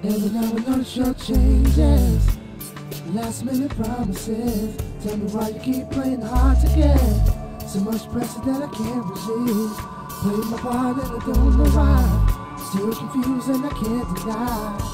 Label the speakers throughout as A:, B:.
A: Every now and then the show changes. Last minute promises. Tell me why you keep playing hard to get. So much pressure that I can't resist. Play my part and I don't know why. Still confused and I can't deny.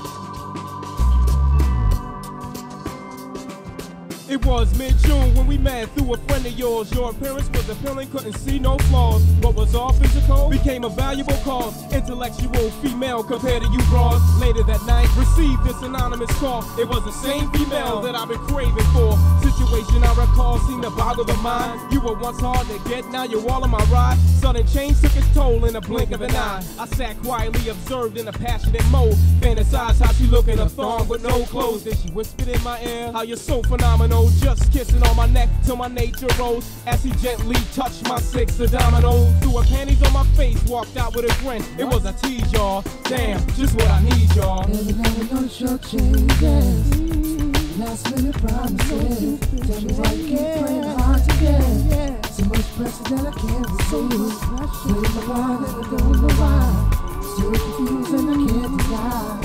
B: It was mid-June when we met through a friend of yours. Your appearance was appealing, couldn't see no flaws. What was all physical became a valuable cause. Intellectual female compared to you broads. Later that night, received this anonymous call. It was the same female that I've been craving for. Situation I recall seemed to boggle the mind. You were once hard to get, now you're all on my ride. Sudden change took its toll in a blink of an eye. I sat quietly observed in a passionate mode. Fantasized how she looked in a thong with no clothes. Then she whispered in my ear, how you're so phenomenal. Just kissing on my neck till my nature rose. As he gently touched my six dominoes. Threw her panties on my face, walked out with a grin. It was a tease, y'all. Damn, just what I need, y'all.
A: Every now and then the show changes. Last minute promises. Tell me why you keep playing hard to get. So much pressure that I can't resist. Play my part and I don't know why. Still confused and I can't deny.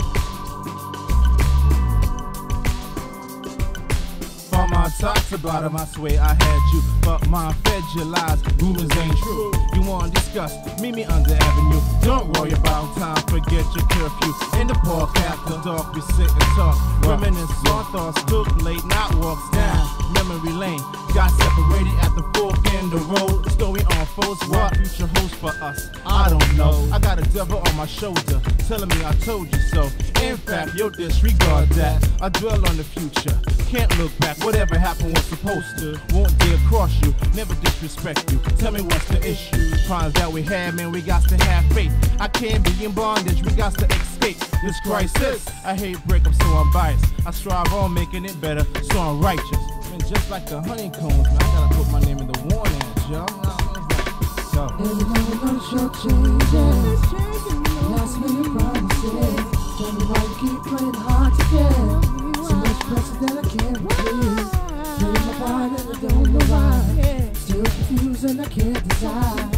C: From my top to bottom, I swear I had you, but mine fed your lies. Rumors ain't true. You want to discuss? Meet me under Avenue. Don't worry about time, forget your curfew. In the park after dark, we sit and talk. Reminisce on thoughts, took late night walks down memory lane. Got separated at the fork in the road. The story unfolds. What future holds for us, I don't know. I got a devil on my shoulder, telling me I told you so. In fact, yo, disregard that. I dwell on the future, can't look back. Whatever happened was supposed to. Won't dare cross you, never disrespect you. Tell me what's the issue. Crimes that we had, man, we got to have faith. I can't be in bondage, we got to escape this crisis. I hate breakups, so I'm biased. I strive on making it better, so I'm righteous. Man, just like the honeycombs, man, I gotta put my name in the warning ads, yo.
A: Every now and then the show changes. Last minute promises. Tell me why you keep playing hard to get. So much pressure that I can't resist. Play my part and I don't know why. Still confused and I can't decide.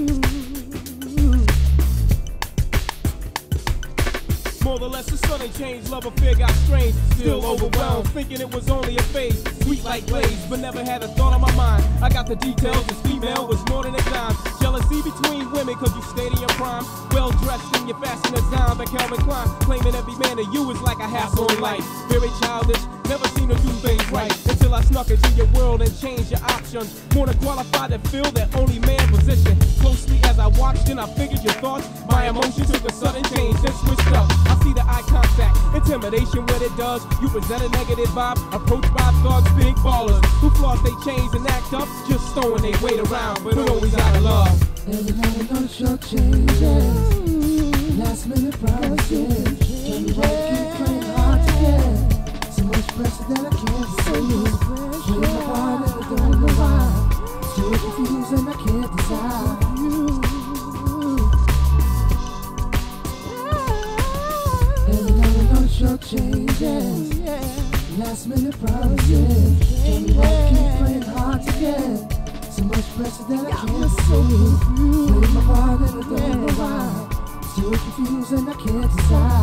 B: More or less a sudden change, love affair got strange. Still overwhelmed, thinking it was only a phase. Sweet like glaze, but never had a thought on my mind. I got the details, this female was more than a dime. Jealousy between women, cause you stayed in your prime. Well dressed in your fashion design, but Calvin Klein. Claiming every man to you is like a hassle in life. Very childish, never seen her do things right. Until I snuck into your world and changed your options. More than qualified to fill that only man position. Closely as I watched and I figured your thoughts. My emotions took a sudden change and switched up. I see the eye contact, intimidation what it does. You present a negative vibe, approached by thugs, big ballers who floss they chains and act up, just throwing they weight around, but always out of love.
A: Every now and then the show changes. Last minute promises. Tell me why you keep playing hard to get. So much pressure that I can't resist. Play my part and I don't know why. Still confused and I can't decide. Show changes. Last minute promises. Tell me why you keep playing hard to get. So much pressure that I can't resist. Play my part and I don't know why. Still confused and I can't decide.